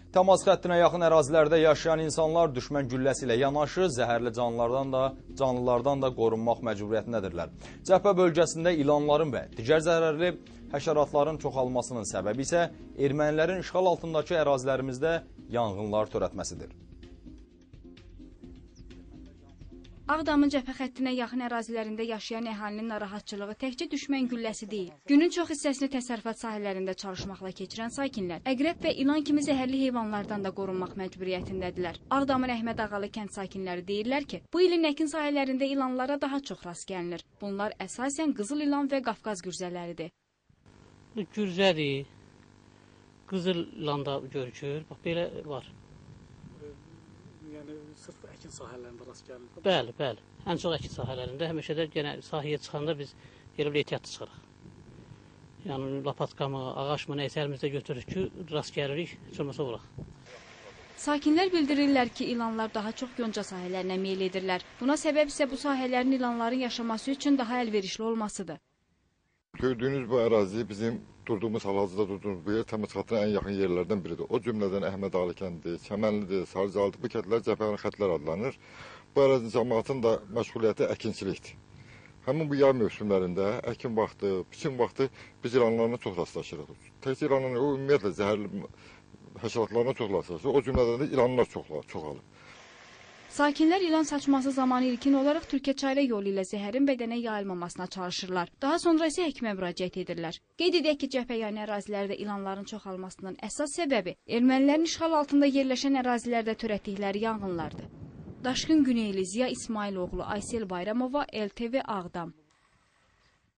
Təmas xəttinə yaxın ərazilərdə yaşayan insanlar düşmən gülləsi ilə yanaşı zəhərli canlılardan da qorunmaq məcburiyyətindədirlər. Cəbhə bölgəsində ilanların və digər zərərli həşəratların çoxalmasının səbəbi isə ermənilərin işğal altındakı ərazilərimizdə yanğınlar törətməsidir. Ağdamın cəbhə xəttinə yaxın ərazilərində yaşayan əhalinin narahatçılığı təkcə düşmən gülləsi deyil. Günün çox hissəsini təsərrüfat sahələrində çalışmaqla keçirən sakinlər əqrəb və ilan kimi zəhərli heyvanlardan da qorunmaq məcburiyyətindədirlər. Ağdamın Əhməd Ağalı kənd sakinləri deyirlər ki, bu ilin əkin sahələrində ilanlara daha çox rast gəlinir. Bunlar əsasən qızıl ilan və Qafqaz gürzələridir. Gürzədir, qızıl ilanda görükür, bax belə var. Yəni sırf əkin sahələrində rast gəlir. Bəli, bəli. Ən çox əkin sahələrində həmişə də yenə sahəyə çıxanda biz elə bir ehtiyatlı çıxırıq. Yəni lapatkamı, ağaçmı nəysə əlimizdə götürürük ki, rast gəlirik, heç olmasa vuraq. Sakinlər bildirirlər ki, ilanlar daha çox yonca sahələrinə meyl edirlər. Buna səbəb isə bu sahələrin ilanların yaşaması üçün daha əlverişli olmasıdır. Gördüyünüz bu ərazi bizim durduğumuz, hal-hazırda durduğumuz bu yer Təmas xəttinə ən yaxın yerlərdən biridir. O cümlədən Əhməd Ağalı kəndi, Çəmənlidir, Sarıcalıdır, bu kəndlər cəbhə xəttlər adlanır. Bu ərazi cəmaatın da məşğuliyyəti əkinçilikdir. Həmin bu yay mövsümlərində, əkin vaxtı, biçim vaxtı biz ilanlarına çox rastlaşırıq. Təkcə ilanlarına, o ümumiyyətlə zəhərli həşəratlarına çox rastlaşırıq. O cümlədən də ilanlar çoxalır. Sakinlər ilan saçması zamanı ilkin olaraq Türkçayla yolu ilə zəhərin bədənə yayılmamasına çalışırlar. Daha sonra isə həkimə müraciət edirlər. Qeyd edək ki, cəbhəyani ərazilərdə ilanların çoxalmasının əsas səbəbi ermənilərin işğal altında yerləşən ərazilərdə törətdikləri yanğınlardır. Daşqın Güneyli, Ziya İsmailoğlu, Aysel Bayramova, LTV Ağdam.